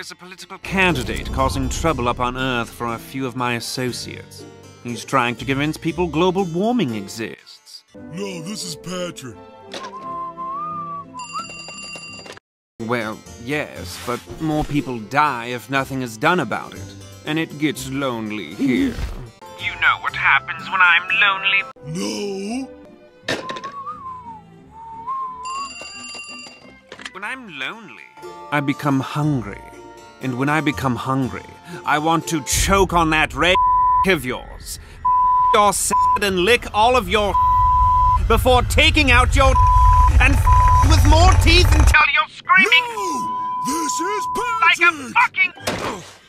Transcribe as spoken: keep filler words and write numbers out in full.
There's a political candidate causing trouble up on Earth for a few of my associates. He's trying to convince people global warming exists. No, this is Patrick. Well, yes, but more people die if nothing is done about it. And it gets lonely here. You know what happens when I'm lonely? No. When I'm lonely, I become hungry. And when I become hungry, I want to choke on that red of yours, your sad and lick all of your before taking out your and with more teeth until you're screaming. No! This is Like Patrick! a fucking...